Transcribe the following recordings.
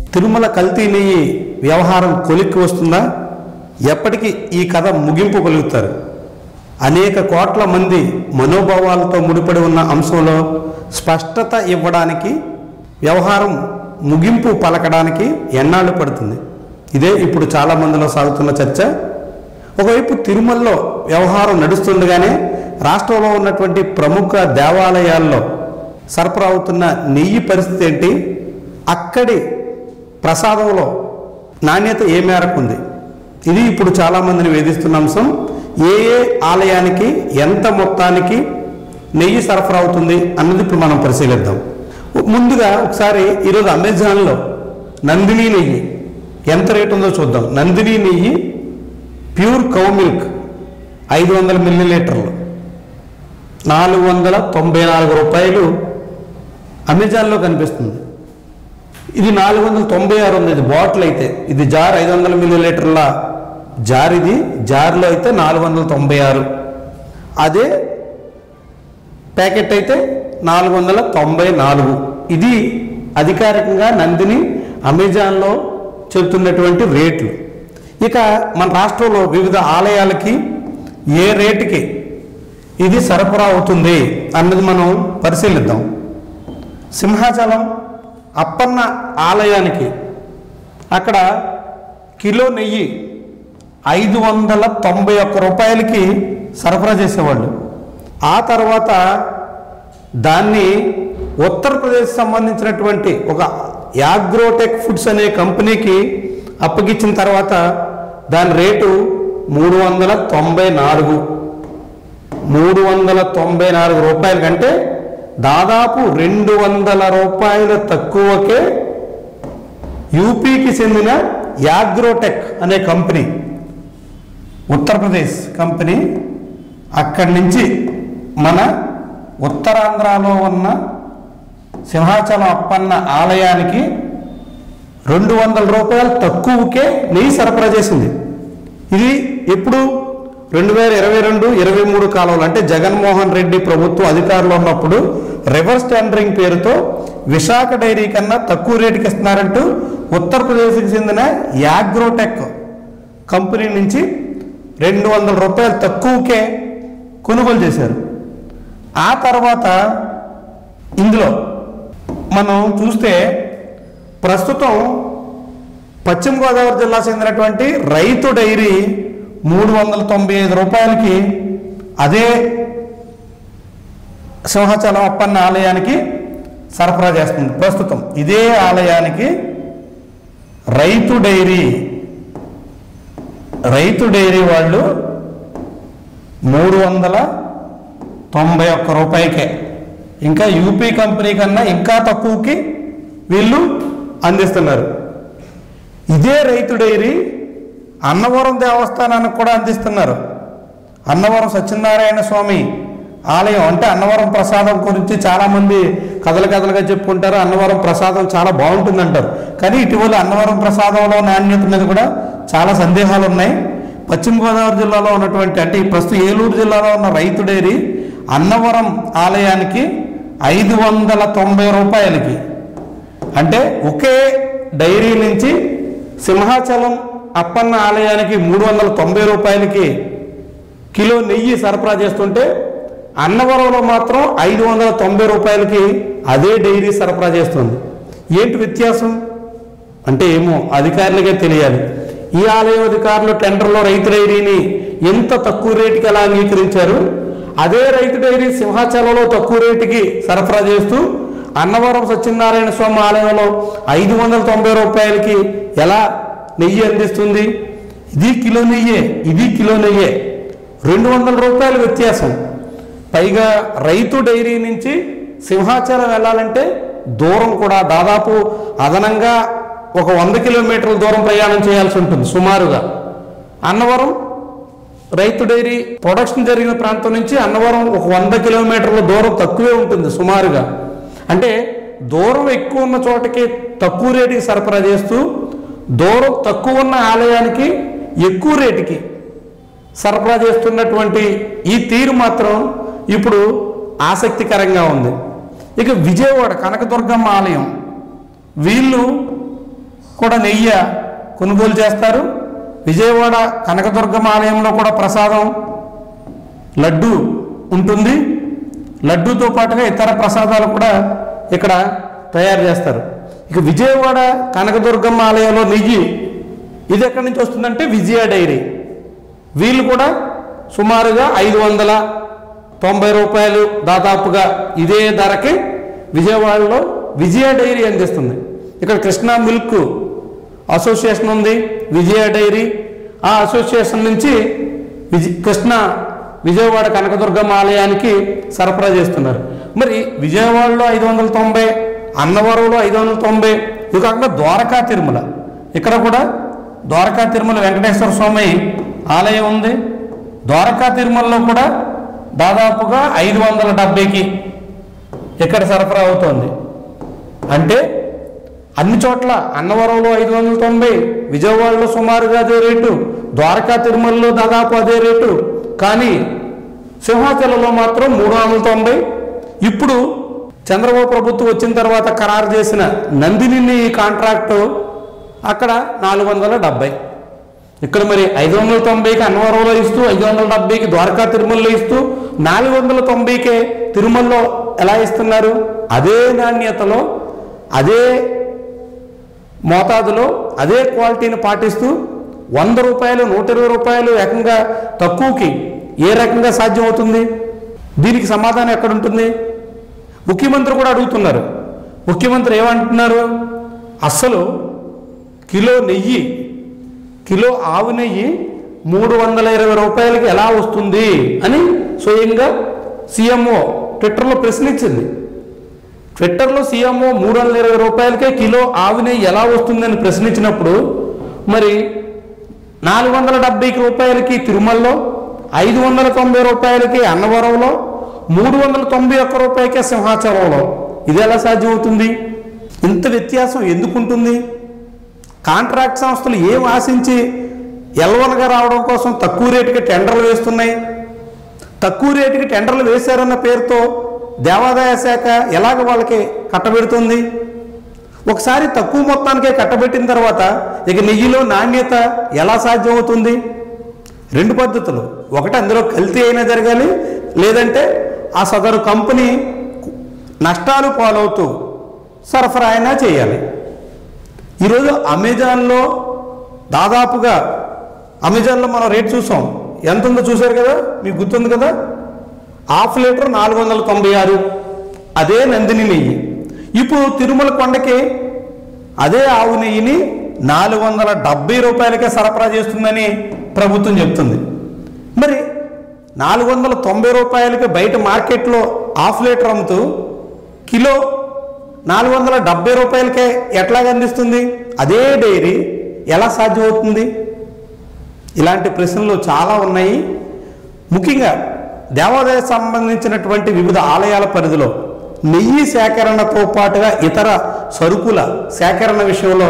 తిరుమల కల్తీ నెయ్యి వ్యవహారం కొలిక్కి వస్తుందా? ఎప్పటికీ ఈ కథ ముగింపు పలుకుతారు? అనేక కోట్ల మంది మనోభావాలతో ముడిపడి ఉన్న అంశంలో స్పష్టత ఇవ్వడానికి, వ్యవహారం ముగింపు పలకడానికి ఎన్నాళ్ళు పడుతుంది? ఇదే ఇప్పుడు చాలామందిలో సాగుతున్న చర్చ. ఒకవైపు తిరుమలలో వ్యవహారం నడుస్తుండగానే రాష్ట్రంలో ఉన్నటువంటి ప్రముఖ దేవాలయాల్లో సరఫరా అవుతున్న నెయ్యి పరిస్థితి ఏంటి? అక్కడి ప్రసాదంలో నాణ్యత ఏ మేరకు ఉంది? ఇది ఇప్పుడు చాలామందిని వేధిస్తున్న అంశం. ఏ ఆలయానికి ఎంత మొత్తానికి నెయ్యి సరఫరా అవుతుంది అన్నది ఇప్పుడు మనం పరిశీలిద్దాం. ముందుగా ఒకసారి ఈరోజు అమెజాన్లో నందిని నెయ్యి ఎంత రేటు ఉందో చూద్దాం. నందిని నెయ్యి ప్యూర్ కౌ మిల్క్ 500 మిల్లీలీటర్లు 494 రూపాయలు అమెజాన్లో కనిపిస్తుంది. ఇది 496 ఉంది. ఇది బాటిల్ అయితే, ఇది జార్ 500 మిల్లీలీటర్ల జార్, ఇది జార్లో అయితే 496. అదే ప్యాకెట్ అయితే 494. ఇది అధికారికంగా నందిని అమెజాన్లో చెబుతున్నటువంటి రేట్లు. ఇక మన రాష్ట్రంలో వివిధ ఆలయాలకి ఏ రేటుకి ఇది సరఫరా అవుతుంది అన్నది మనం పరిశీలిద్దాం. సింహాచలం అప్పన్న ఆలయానికి అక్కడ కిలో నెయ్యి 591 రూపాయలకి సరఫరా చేసేవాళ్ళు. ఆ తర్వాత దాన్ని ఉత్తరప్రదేశ్ సంబంధించినటువంటి ఒక యాగ్రోటెక్ ఫుడ్స్ అనే కంపెనీకి అప్పగించిన తర్వాత దాని రేటు 394 రూపాయల కంటే దాదాపు 200 రూపాయల తక్కువకే యూపీకి చెందిన యాగ్రోటెక్ అనే కంపెనీ, ఉత్తరప్రదేశ్ కంపెనీ, అక్కడి నుంచి మన ఉత్తరాంధ్రలో ఉన్న సింహాచలం అప్పన్న ఆలయానికి 200 రూపాయలు తక్కువకే నెయ్యి సరఫరా చేసింది. ఇది ఎప్పుడు? 2022-23 కాలంలో, అంటే జగన్మోహన్ రెడ్డి ప్రభుత్వం అధికారంలో ఉన్నప్పుడు రివర్స్ టెండరింగ్ పేరుతో విశాఖ డైరీ కన్నా తక్కువ రేటుకి ఇస్తున్నారంటూ ఉత్తరప్రదేశ్కి చెందిన యాగ్రోటెక్ కంపెనీ నుంచి 200 రూపాయలు తక్కువకే కొనుగోలు చేశారు. ఆ తర్వాత ఇందులో మనం చూస్తే ప్రస్తుతం పశ్చిమ గోదావరి జిల్లా చెందినటువంటి రైతు డైరీ 395 రూపాయలకి అదే సింహాచలం అప్పన్న ఆలయానికి సరఫరా చేస్తుంది. ప్రస్తుతం ఇదే ఆలయానికి రైతు డైరీ వాళ్ళు 391 రూపాయలకే, ఇంకా యూపీ కంపెనీ కన్నా ఇంకా తక్కువకి వీళ్ళు అందిస్తున్నారు. ఇదే రైతు డైరీ అన్నవరం దేవస్థానానికి కూడా అందిస్తున్నారు. అన్నవరం సత్యనారాయణ స్వామి ఆలయం, అంటే అన్నవరం ప్రసాదం గురించి చాలామంది కథలుగా చెప్పుకుంటారు. అన్నవరం ప్రసాదం చాలా బాగుంటుంది అంటారు. కానీ ఇటీవల అన్నవరం ప్రసాదంలో నాణ్యత మీద కూడా చాలా సందేహాలు ఉన్నాయి. పశ్చిమ గోదావరి జిల్లాలో ఉన్నటువంటి, అంటే ప్రస్తుతం ఏలూరు జిల్లాలో ఉన్న రైతు డైరీ అన్నవరం ఆలయానికి 590 రూపాయలకి, అంటే ఒకే డైరీ నుంచి సింహాచలం అప్పన్న ఆలయానికి 390 రూపాయలకి కిలో నెయ్యి సరఫరా చేస్తుంటే అన్నవరంలో మాత్రం 590 రూపాయలకి అదే డైరీ సరఫరా చేస్తుంది. ఏంటి వ్యత్యాసం అంటే ఏమో అధికారులకే తెలియాలి. ఈ ఆలయం అధికారులు టెండర్లో రైతు డైరీని ఎంత తక్కువ రేటుకి ఎలా అంగీకరించారు? అదే రైతు డైరీ సింహాచలంలో తక్కువ రేటుకి సరఫరా చేస్తూ అన్నవరం సత్యనారాయణ స్వామి ఆలయంలో 590 రూపాయలకి ఎలా నెయ్యి అందిస్తుంది? ఇది కిలో నెయ్యే, ఇది కిలో నెయ్యే, 200 రూపాయల వ్యత్యాసం. పైగా రైతు డైరీ నుంచి సింహాచలం వెళ్ళాలంటే దూరం కూడా దాదాపు అదనంగా ఒక 100 కిలోమీటర్ల దూరం ప్రయాణం చేయాల్సి ఉంటుంది సుమారుగా. అన్నవరం రైతు డైరీ ప్రొడక్షన్ జరిగిన ప్రాంతం నుంచి అన్నవరం ఒక 100 కిలోమీటర్ల దూరం తక్కువే ఉంటుంది సుమారుగా. అంటే దూరం ఎక్కువ ఉన్న చోటకి తక్కువ రేటుకి సరఫరా చేస్తూ దూరం తక్కువ ఉన్న ఆలయానికి ఎక్కువ రేటుకి సరఫరా చేస్తున్నటువంటి ఈ తీరు మాత్రం ఇప్పుడు ఆసక్తికరంగా ఉంది. ఇక విజయవాడ కనకదుర్గమ్మ ఆలయం, వీళ్ళు కూడా నెయ్యి కొనుగోలు చేస్తారు. విజయవాడ కనకదుర్గమ్మ ఆలయంలో కూడా ప్రసాదం లడ్డు ఉంటుంది. లడ్డూతో పాటుగా ఇతర ప్రసాదాలు కూడా ఇక్కడ తయారు చేస్తారు. ఇక విజయవాడ కనకదుర్గమ్మ ఆలయంలో నెయ్యి ఇది ఎక్కడి నుంచి వస్తుందంటే విజయ డైరీ. వీళ్ళు కూడా సుమారుగా 590 రూపాయలు దాదాపుగా ఇదే ధరకి విజయవాడలో విజయ డైరీ అందిస్తుంది. ఇక్కడ కృష్ణా మిల్క్ అసోసియేషన్ ఉంది, విజయ డైరీ. ఆ అసోసియేషన్ నుంచి విజయవాడ కనకదుర్గమ్మ ఆలయానికి సరఫరా చేస్తున్నారు. మరి విజయవాడలో 590, అన్నవరంలో 590, ఇది కాకుండా ద్వారకా తిరుమల, ఇక్కడ కూడా ద్వారకా తిరుమల వెంకటేశ్వర స్వామి ఆలయం ఉంది. ద్వారకా తిరుమలలో కూడా దాదాపుగా 570కి ఇక్కడ సరఫరా అవుతోంది. అంటే అన్ని చోట్ల అన్నవరంలో 590, విజయవాడలో సుమారుగా అదే రేటు, ద్వారకా తిరుమలలో దాదాపు అదే రేటు, కానీ సింహాచలంలో మాత్రం 390. ఇప్పుడు చంద్రబాబు ప్రభుత్వం వచ్చిన తర్వాత ఖరారు చేసిన నందిని కాంట్రాక్టు అక్కడ 470. ఇక్కడ మరి 590కి అన్నవరంలో ఇస్తూ, 570కి ద్వారకా తిరుమలలో ఇస్తూ, 490కే తిరుమలలో ఎలా ఇస్తున్నారు? అదే నాణ్యతలో, అదే మోతాదులో, అదే క్వాలిటీని పాటిస్తూ 100 రూపాయలు, 120 రూపాయలు ఏకంగా తక్కువకి ఏ రకంగా సాధ్యం అవుతుంది? దీనికి సమాధానం ఎక్కడుంటుంది? ముఖ్యమంత్రి కూడా అడుగుతున్నారు. ముఖ్యమంత్రి ఏమంటున్నారు? అస్సలు కిలో ఆవు నెయ్యి 320 రూపాయలకి ఎలా వస్తుంది అని స్వయంగా సీఎంఓ ట్విట్టర్లో ప్రశ్నించింది. ట్విట్టర్లో సీఎంఓ 320 రూపాయలకే కిలో ఆవు నెయ్యి ఎలా వస్తుందని ప్రశ్నించినప్పుడు మరి 470 రూపాయలకి తిరుమలలో, 590 రూపాయలకి అన్నవరంలో, 391 రూపాయలకే సింహాచలంలో ఇది ఎలా సాధ్యం అవుతుంది? ఇంత వ్యత్యాసం ఎందుకుంటుంది? కాంట్రాక్ట్ సంస్థలు ఏం ఆశించి ఎల్వన్గా రావడం కోసం తక్కువ రేటుకి టెండర్లు వేస్తున్నాయి? తక్కువ రేటుకి టెండర్లు వేశారన్న పేరుతో దేవాదాయ శాఖ ఎలాగ వాళ్ళకి కట్టబెడుతుంది? ఒకసారి తక్కువ మొత్తానికే కట్టబెట్టిన తర్వాత ఇక నెయ్యిలో నాణ్యత ఎలా సాధ్యం అవుతుంది? 2 పద్ధతులు. ఒకటి, అందులో కల్తీ అయినా జరగాలి, లేదంటే ఆ సదరు కంపెనీ నష్టాలు పాలవుతూ సరఫరా అయినా చేయాలి. ఈరోజు అమెజాన్లో దాదాపుగా మనం రేట్ చూసాం, ఎంత ఉందో చూశారు కదా, మీకు గుర్తుంది కదా, హాఫ్ లీటర్ 496, అదే నందిని నెయ్యి. ఇప్పుడు తిరుమల కొండకి అదే ఆవు నెయ్యిని 470 రూపాయలకే సరఫరా చేస్తుందని ప్రభుత్వం చెప్తుంది. మరి 490 రూపాయలకి బయట మార్కెట్లో హాఫ్ లీటర్ అమ్ముతూ కిలో 470 రూపాయలకే ఎట్లాగ అందిస్తుంది? అదే డైరీ ఎలా సాధ్యం అవుతుంది? ఇలాంటి ప్రశ్నలు చాలా ఉన్నాయి. ముఖ్యంగా దేవాదాయ సంబంధించినటువంటి వివిధ ఆలయాల పరిధిలో నెయ్యి సేకరణతో పాటుగా ఇతర సరుకుల సేకరణ విషయంలో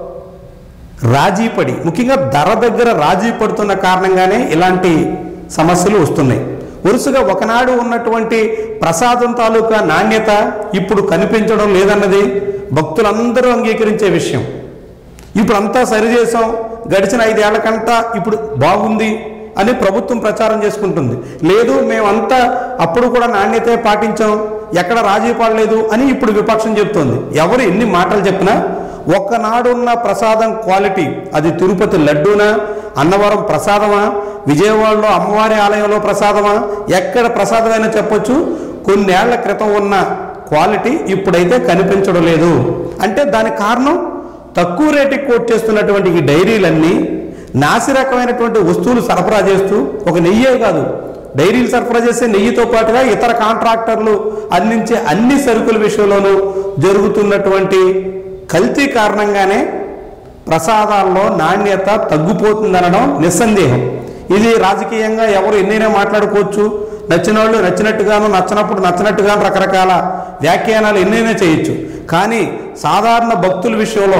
రాజీ పడి, ముఖ్యంగా ధర దగ్గర రాజీ పడుతున్న కారణంగానే ఇలాంటి సమస్యలు వస్తున్నాయి. వరుసగా ఒకనాడు ఉన్నటువంటి ప్రసాదం తాలూకా నాణ్యత ఇప్పుడు కనిపించడం లేదన్నది భక్తులందరూ అంగీకరించే విషయం. ఇప్పుడు అంతా సరిచేసాం, గడిచిన 5 ఏళ్ల కంటా ఇప్పుడు బాగుంది అని ప్రభుత్వం ప్రచారం చేసుకుంటుంది. లేదు, మేమంతా అప్పుడు కూడా నాణ్యతే పాటించాం, ఎక్కడ రాజీ పడలేదు అని ఇప్పుడు విపక్షం చెప్తోంది. ఎవరు ఎన్ని మాటలు చెప్పినా ఒక్కనాడున్న ప్రసాదం క్వాలిటీ, అది తిరుపతి లడ్డూనా, అన్నవరం ప్రసాదమా, విజయవాడలో అమ్మవారి ఆలయంలో ప్రసాదమా, ఎక్కడ ప్రసాదమైనా చెప్పొచ్చు, కొన్నేళ్ల క్రితం ఉన్న క్వాలిటీ ఇప్పుడైతే కనిపించడం లేదు. అంటే దానికి కారణం తక్కువ రేటుకి కోట్ చేస్తున్నటువంటి ఈ డైరీలన్నీ నాసిరకమైనటువంటి వస్తువులు సరఫరా చేస్తూ, ఒక నెయ్యే కాదు, డైరీలు సరఫరా చేసే నెయ్యితో పాటుగా ఇతర కాంట్రాక్టర్లు అందించే అన్ని సరుకుల విషయంలోనూ జరుగుతున్నటువంటి కల్తీ కారణంగానే ప్రసాదాల్లో నాణ్యత తగ్గిపోతుందనడం నిస్సందేహం. ఇది రాజకీయంగా ఎవరు ఎన్నైనా మాట్లాడుకోవచ్చు, నచ్చిన వాళ్ళు నచ్చినట్టుగాను, నచ్చినప్పుడు నచ్చినట్టుగాను రకరకాల వ్యాఖ్యానాలు ఎన్నైనా చేయొచ్చు. కానీ సాధారణ భక్తుల విషయంలో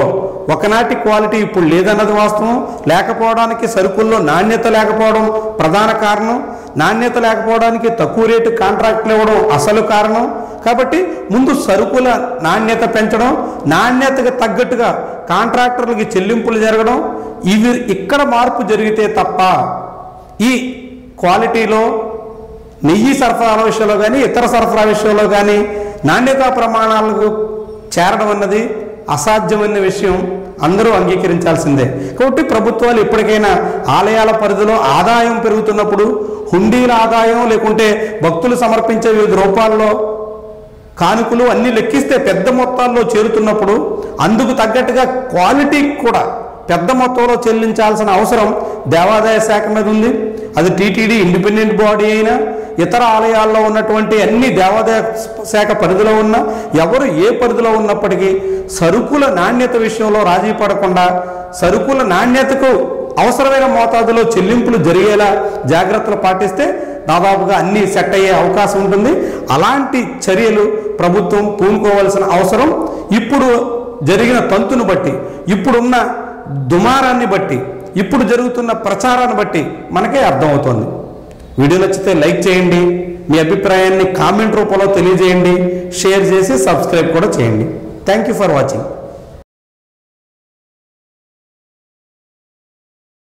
ఒకనాటి క్వాలిటీ ఇప్పుడు లేదన్నది వాస్తవం. లేకపోవడానికి సరుకుల్లో నాణ్యత లేకపోవడం ప్రధాన కారణం. నాణ్యత లేకపోవడానికి తక్కువ రేటు కాంట్రాక్టులు ఇవ్వడం అసలు కారణం. కాబట్టి ముందు సరుకుల నాణ్యత పెంచడం, నాణ్యతకు తగ్గట్టుగా కాంట్రాక్టర్లకి చెల్లింపులు జరగడం, ఇవి ఇక్కడ మార్పు జరిగితే తప్ప ఈ క్వాలిటీలో నెయ్యి సరఫరా విషయంలో కానీ ఇతర సరఫరా విషయంలో కానీ నాణ్యతా ప్రమాణాలకు చేరడం అన్నది అసాధ్యమైన విషయం, అందరూ అంగీకరించాల్సిందే. కాబట్టి ప్రభుత్వాలు ఎప్పటికైనా ఆలయాల పరిధిలో ఆదాయం పెరుగుతున్నప్పుడు, హుండీల ఆదాయం లేకుంటే భక్తులు సమర్పించే వివిధ రూపాల్లో కానుకలు అన్నీ లెక్కిస్తే పెద్ద మొత్తాల్లో చేరుతున్నప్పుడు అందుకు తగ్గట్టుగా క్వాలిటీ కూడా పెద్ద మొత్తంలో చెల్లించాల్సిన అవసరం దేవాదాయ శాఖ మీద ఉంది. అది టీటీడీ ఇండిపెండెంట్ బాడీ అయినా ఇతర ఆలయాల్లో ఉన్నటువంటి అన్ని దేవాదాయ శాఖ పరిధిలో ఉన్న ఎవరు ఏ పరిధిలో ఉన్నప్పటికీ సరుకుల నాణ్యత విషయంలో రాజీ పడకుండా సరుకుల నాణ్యతకు అవసరమైన మోతాదులో చెల్లింపులు జరిగేలా జాగ్రత్తలు పాటిస్తే దాదాపుగా అన్నీ సెట్ అయ్యే అవకాశం ఉంటుంది. అలాంటి చర్యలు ప్రభుత్వం పూనుకోవాల్సిన అవసరం ఇప్పుడు జరిగిన తంతును బట్టి, ఇప్పుడున్న దుమారాన్ని బట్టి, ఇప్పుడు జరుగుతున్న ప్రచారాన్ని బట్టి మనకే అర్థమవుతోంది. వీడియో నచ్చితే లైక్ చేయండి, మీ అభిప్రాయాన్ని కామెంట్ రూపంలో తెలియజేయండి, షేర్ చేసి సబ్స్క్రైబ్ కూడా చేయండి. Thank you for watching.